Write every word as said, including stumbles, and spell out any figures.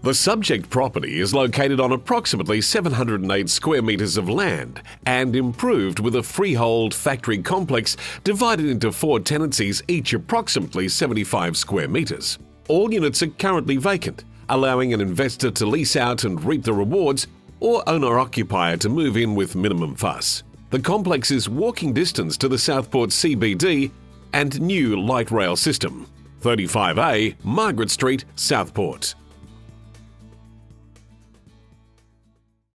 The subject property is located on approximately seven hundred eight square metres of land and improved with a freehold factory complex divided into four tenancies, each approximately seventy-five square metres. All units are currently vacant, allowing an investor to lease out and reap the rewards, or owner-occupier to move in with minimum fuss. The complex is walking distance to the Southport C B D and new light rail system. thirty-five A, Margaret Street, Southport.